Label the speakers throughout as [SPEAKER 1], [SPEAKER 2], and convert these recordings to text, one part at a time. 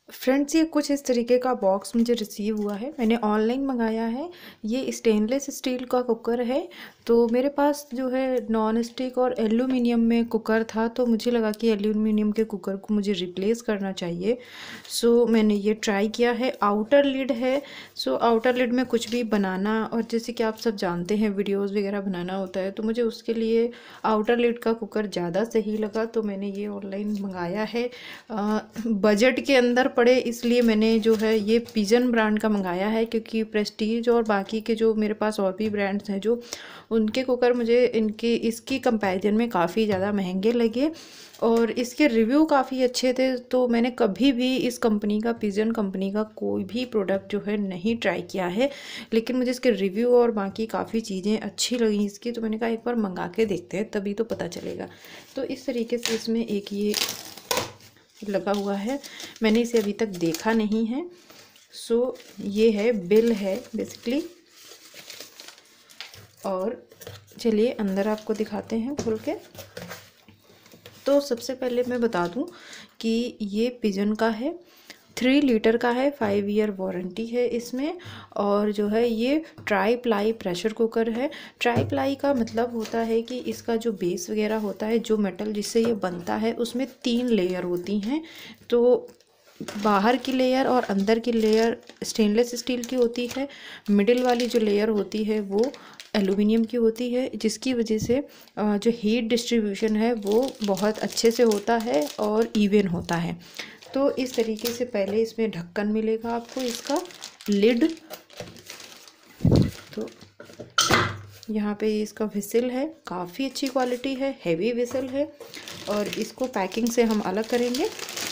[SPEAKER 1] Friends, ये कुछ इस तरीके का बॉक्स मुझे रिसीव हुआ है। मैंने ऑनलाइन मंगाया है। ये स्टेनलेस स्टील का कुकर है। तो मेरे पास जो है नॉन स्टिक और एल्यूमिनियम में कुकर था, तो मुझे लगा कि एल्यूमिनियम के कुकर को मुझे रिप्लेस करना चाहिए। सो मैंने ये ट्राई किया है। आउटर लिड है। सो आउटर लिड में कुछ भी बनाना, और जैसे कि आप सब जानते हैं वीडियोज़ वगैरह बनाना होता है, तो मुझे उसके लिए आउटर लिड का कुकर ज़्यादा सही लगा, तो मैंने ये ऑनलाइन मंगाया है। बजट के अंदर पड़े इसलिए मैंने जो है ये पिजन ब्रांड का मंगाया है, क्योंकि प्रेस्टीज और बाकी के जो मेरे पास और भी ब्रांड्स हैं जो उनके कुकर मुझे इनके इसकी कंपैरिजन में काफ़ी ज़्यादा महंगे लगे, और इसके रिव्यू काफ़ी अच्छे थे। तो मैंने कभी भी इस कंपनी का, पिजन कंपनी का कोई भी प्रोडक्ट जो है नहीं ट्राई किया है, लेकिन मुझे इसके रिव्यू और बाकी काफ़ी चीज़ें अच्छी लगी इसकी, तो मैंने कहा एक बार मंगा के देखते हैं, तभी तो पता चलेगा। तो इस तरीके से इसमें एक ये लगा हुआ है। मैंने इसे अभी तक देखा नहीं है। सो ये है, बिल है बेसिकली। और चलिए अंदर आपको दिखाते हैं खोल के। तो सबसे पहले मैं बता दूं कि ये पिजन का है, 3 लीटर का है, 5 ईयर वारंटी है इसमें। और जो है ये ट्राई प्लाई प्रेशर कुकर है। ट्राई प्लाई का मतलब होता है कि इसका जो बेस वगैरह होता है, जो मेटल जिससे ये बनता है, उसमें 3 लेयर होती हैं। तो बाहर की लेयर और अंदर की लेयर स्टेनलेस स्टील की होती है। मिडिल वाली जो लेयर होती है वो एल्युमिनियम की होती है, जिसकी वजह से जो हीट डिस्ट्रीब्यूशन है वो बहुत अच्छे से होता है और इवन होता है। तो इस तरीके से पहले इसमें ढक्कन मिलेगा आपको, इसका लिड। तो यहाँ पे इसका विसल है, काफ़ी अच्छी क्वालिटी है, हैवी विसल है। और इसको पैकिंग से हम अलग करेंगे।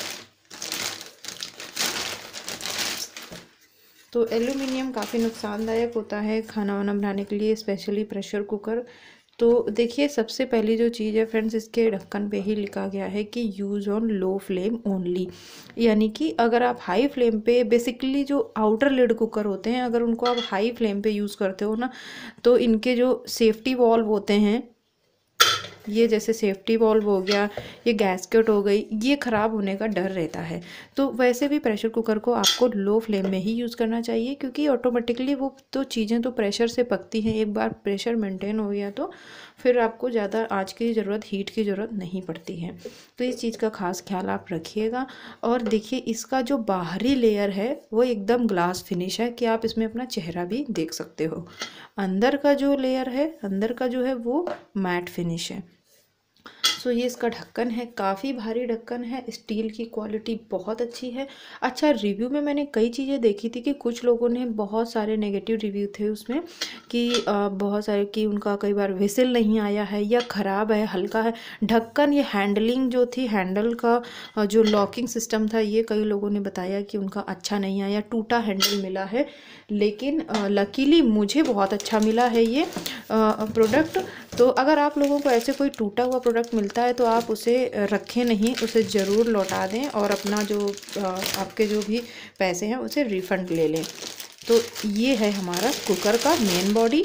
[SPEAKER 1] तो एल्यूमिनियम काफ़ी नुकसानदायक होता है खाना वाना बनाने के लिए, स्पेशली प्रेशर कुकर। तो देखिए, सबसे पहली जो चीज़ है फ्रेंड्स, इसके ढक्कन पे ही लिखा गया है कि use on low flame only. यानी कि अगर आप हाई फ्लेम पे, बेसिकली जो आउटर लिड कुकर होते हैं, अगर उनको आप हाई फ्लेम पे यूज़ करते हो ना, तो इनके जो सेफ्टी वॉल्व होते हैं, ये जैसे सेफ्टी वॉल्व हो गया, ये गैस्केट हो गई, ये ख़राब होने का डर रहता है। तो वैसे भी प्रेशर कुकर को आपको लो फ्लेम में ही यूज़ करना चाहिए, क्योंकि ऑटोमेटिकली वो तो चीज़ें तो प्रेशर से पकती हैं। एक बार प्रेशर मेंटेन हो गया तो फिर आपको ज़्यादा आँच की ज़रूरत, हीट की ज़रूरत नहीं पड़ती है। तो इस चीज़ का खास ख्याल आप रखिएगा। और देखिए, इसका जो बाहरी लेयर है वो एकदम ग्लास फिनिश है, कि आप इसमें अपना चेहरा भी देख सकते हो। अंदर का जो लेयर है, अंदर का जो है वो मैट फिनिश है। सो ये इसका ढक्कन है, काफ़ी भारी ढक्कन है, स्टील की क्वालिटी बहुत अच्छी है। अच्छा, रिव्यू में मैंने कई चीज़ें देखी थी कि कुछ लोगों ने बहुत सारे नेगेटिव रिव्यू थे उसमें, कि बहुत सारे कि उनका कई बार विसिल नहीं आया है, या ख़राब है, हल्का है ढक्कन। ये हैंडलिंग जो थी, हैंडल का जो लॉकिंग सिस्टम था, ये कई लोगों ने बताया कि उनका अच्छा नहीं आया, टूटा हैंडल मिला है। लेकिन लकीली मुझे बहुत अच्छा मिला है ये प्रोडक्ट। तो अगर आप लोगों को ऐसे कोई टूटा हुआ प्रोडक्ट मिलता है तो आप उसे रखें नहीं, उसे ज़रूर लौटा दें, और अपना जो आपके जो भी पैसे हैं उसे रिफ़ंड ले लें। तो ये है हमारा कुकर का मेन बॉडी।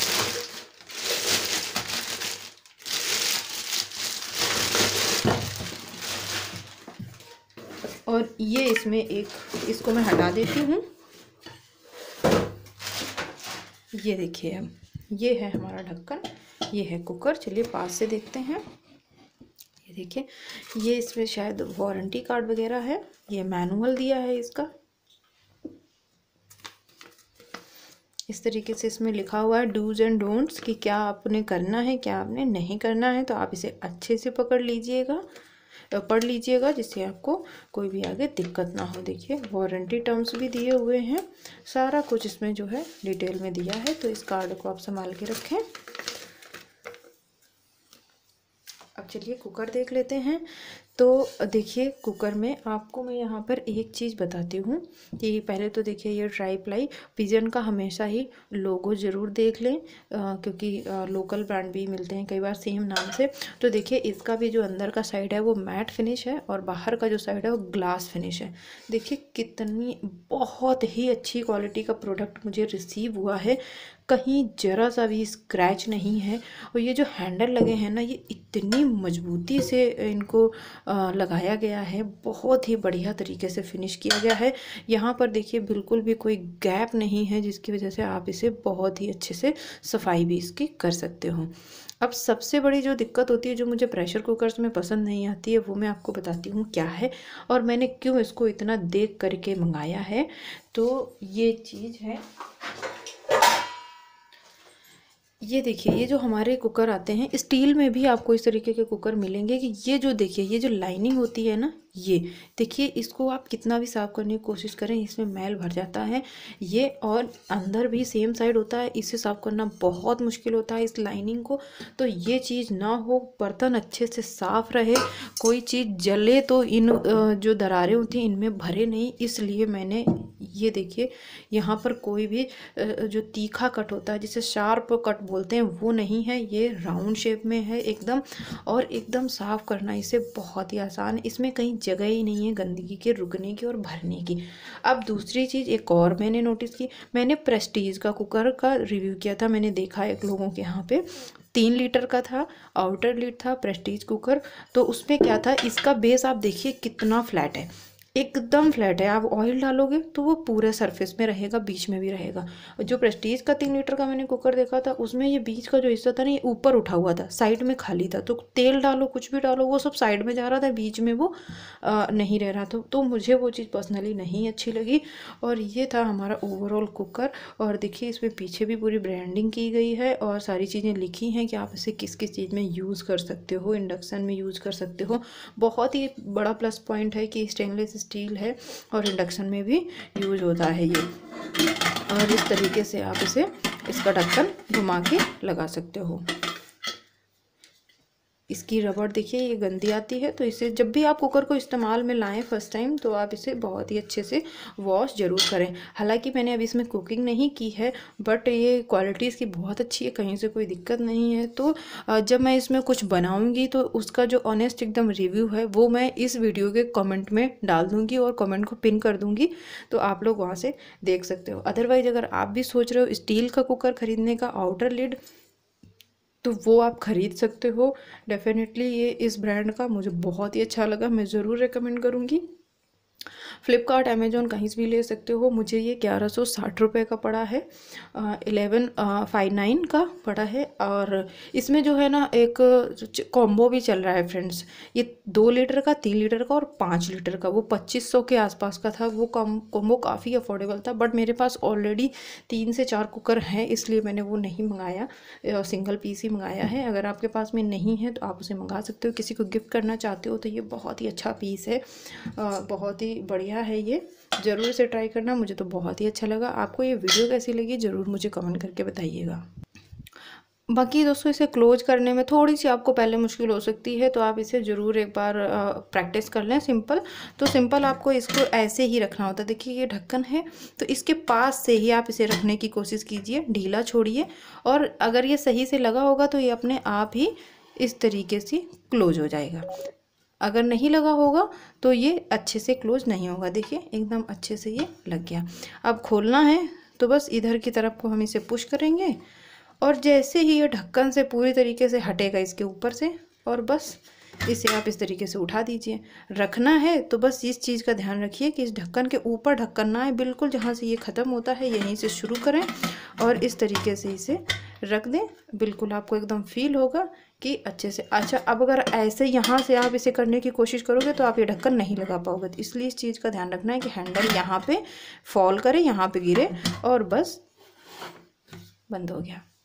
[SPEAKER 1] और ये इसमें एक, इसको मैं हटा देती हूँ। ये देखिए, हम, ये है हमारा ढक्कन, ये है कुकर। चलिए पास से देखते हैं। ये देखिए, ये इसमें शायद वारंटी कार्ड वगैरह है, ये मैनुअल दिया है इसका। इस तरीके से इसमें लिखा हुआ है डूज एंड डोंट्स, कि क्या आपने करना है, क्या आपने नहीं करना है। तो आप इसे अच्छे से पकड़ लीजिएगा, पढ़ लीजिएगा, जिससे आपको कोई भी आगे दिक्कत ना हो। देखिए, वारंटी टर्म्स भी दिए हुए हैं, सारा कुछ इसमें जो है डिटेल में दिया है। तो इस कार्ड को आप संभाल के रखें। अब चलिए कुकर देख लेते हैं। तो देखिए, कुकर में आपको मैं यहाँ पर एक चीज़ बताती हूँ कि पहले तो देखिए, ये ट्राई प्लाई पिजन का हमेशा ही लोगो ज़रूर देख लें, क्योंकि लोकल ब्रांड भी मिलते हैं कई बार सेम नाम से। तो देखिए, इसका भी जो अंदर का साइड है वो मैट फिनिश है, और बाहर का जो साइड है वो ग्लास फिनिश है। देखिए कितनी बहुत ही अच्छी क्वालिटी का प्रोडक्ट मुझे रिसीव हुआ है। कहीं ज़रा सा भी स्क्रैच नहीं है। और ये जो हैंडल लगे हैं ना, ये इतनी मजबूती से इनको लगाया गया है, बहुत ही बढ़िया तरीके से फिनिश किया गया है। यहाँ पर देखिए बिल्कुल भी कोई गैप नहीं है, जिसकी वजह से आप इसे बहुत ही अच्छे से सफाई भी इसकी कर सकते हो। अब सबसे बड़ी जो दिक्कत होती है, जो मुझे प्रेशर कुकर्स में पसंद नहीं आती है, वो मैं आपको बताती हूँ क्या है और मैंने क्यों इसको इतना देख करके मंगाया है। तो ये चीज़ है, ये देखिए, ये जो हमारे कुकर आते हैं स्टील में भी आपको इस तरीके के कुकर मिलेंगे कि ये जो देखिए, ये जो लाइनिंग होती है ना, ये देखिए, इसको आप कितना भी साफ़ करने की कोशिश करें इसमें मैल भर जाता है ये। और अंदर भी सेम साइड होता है, इसे साफ़ करना बहुत मुश्किल होता है इस लाइनिंग को। तो ये चीज़ ना हो, बर्तन अच्छे से साफ़ रहे, कोई चीज़ जले तो इन जो दरारें होती हैं इनमें भरे नहीं। इसलिए मैंने ये देखिए, यहाँ पर कोई भी जो तीखा कट होता है, जिसे शार्प कट बोलते हैं, वो नहीं है। ये राउंड शेप में है एकदम, और एकदम साफ़ करना इसे बहुत ही आसान है। इसमें कहीं जगह ही नहीं है गंदगी के रुकने की और भरने की। अब दूसरी चीज़ एक और मैंने नोटिस की, मैंने प्रेस्टीज का कुकर का रिव्यू किया था, मैंने देखा एक लोगों के यहाँ पे 3 लीटर का था, आउटर लिड था प्रेस्टीज कुकर। तो उसमें क्या था, इसका बेस आप देखिए कितना फ्लैट है, एकदम फ्लैट है। आप ऑयल डालोगे तो वो पूरे सरफेस में रहेगा, बीच में भी रहेगा। जो प्रेस्टीज का 3 लीटर का मैंने कुकर देखा था, उसमें ये बीच का जो हिस्सा था ना, ये ऊपर उठा हुआ था, साइड में खाली था। तो तेल डालो, कुछ भी डालो, वो सब साइड में जा रहा था, बीच में वो नहीं रह रहा था। तो मुझे वो चीज़ पर्सनली नहीं अच्छी लगी। और ये था हमारा ओवरऑल कुकर। और देखिए, इसमें पीछे भी पूरी ब्रांडिंग की गई है और सारी चीज़ें लिखी हैं कि आप इसे किस किस चीज़ में यूज़ कर सकते हो, इंडक्शन में यूज़ कर सकते हो। बहुत ही बड़ा प्लस पॉइंट है कि स्टेनलेस स्टील है और इंडक्शन में भी यूज होता है ये। और इस तरीके से आप इसे, इसका ढक्कन घुमा के लगा सकते हो। इसकी रबड़ देखिए, ये गंदी आती है, तो इसे जब भी आप कुकर को इस्तेमाल में लाएं फर्स्ट टाइम, तो आप इसे बहुत ही अच्छे से वॉश ज़रूर करें। हालांकि मैंने अभी इसमें कुकिंग नहीं की है, बट ये क्वालिटी इसकी बहुत अच्छी है, कहीं से कोई दिक्कत नहीं है। तो जब मैं इसमें कुछ बनाऊंगी तो उसका जो ऑनेस्ट एकदम रिव्यू है वो मैं इस वीडियो के कमेंट में डाल दूँगी और कमेंट को पिन कर दूँगी, तो आप लोग वहाँ से देख सकते हो। अदरवाइज़ अगर आप भी सोच रहे हो स्टील का कुकर ख़रीदने का, आउटर लिड, तो वो आप ख़रीद सकते हो डेफिनेटली। ये इस ब्रांड का मुझे बहुत ही अच्छा लगा, मैं ज़रूर रिकमेंड करूँगी। फ्लिपकार्ट, अमेजोन, कहीं से भी ले सकते हो। मुझे ये 1160 रुपये का पड़ा है, 1159 का पड़ा है। और इसमें जो है ना, एक कॉम्बो भी चल रहा है फ्रेंड्स, ये 2 लीटर का, 3 लीटर का और 5 लीटर का, वो 2500 के आसपास का था। वो कॉम्बो काफ़ी अफोर्डेबल था, बट मेरे पास ऑलरेडी 3 से 4 कुकर हैं, इसलिए मैंने वो नहीं मंगाया, सिंगल पीस ही मंगाया है। अगर आपके पास में नहीं है तो आप उसे मंगा सकते हो, किसी को गिफ्ट करना चाहते हो तो ये बहुत ही अच्छा पीस है, बहुत ही बढ़िया है ये, ज़रूर इसे ट्राई करना। मुझे तो बहुत ही अच्छा लगा। आपको ये वीडियो कैसी लगी ज़रूर मुझे कमेंट करके बताइएगा। बाकी दोस्तों, इसे क्लोज करने में थोड़ी सी आपको पहले मुश्किल हो सकती है, तो आप इसे ज़रूर एक बार प्रैक्टिस कर लें। सिंपल, तो सिंपल आपको इसको ऐसे ही रखना होता है। देखिए, ये ढक्कन है, तो इसके पास से ही आप इसे रखने की कोशिश कीजिए, ढीला छोड़िए। और अगर ये सही से लगा होगा तो ये अपने आप ही इस तरीके से क्लोज हो जाएगा। अगर नहीं लगा होगा तो ये अच्छे से क्लोज नहीं होगा। देखिए, एकदम अच्छे से ये लग गया। अब खोलना है तो बस इधर की तरफ को हम इसे पुश करेंगे, और जैसे ही ये ढक्कन से पूरी तरीके से हटेगा इसके ऊपर से, और बस इसे आप इस तरीके से उठा दीजिए। रखना है तो बस इस चीज़ का ध्यान रखिए कि इस ढक्कन के ऊपर ढक्कन ना आए, बिल्कुल जहाँ से ये ख़त्म होता है यहीं से शुरू करें और इस तरीके से इसे रख दें। बिल्कुल आपको एकदम फील होगा कि अच्छे से। अच्छा, अब अगर ऐसे यहाँ से आप इसे करने की कोशिश करोगे तो आप ये ढक्कन नहीं लगा पाओगे, तो इसलिए इस चीज़ का ध्यान रखना है कि हैंडल यहाँ पे फॉल करे, यहाँ पे गिरे, और बस बंद हो गया।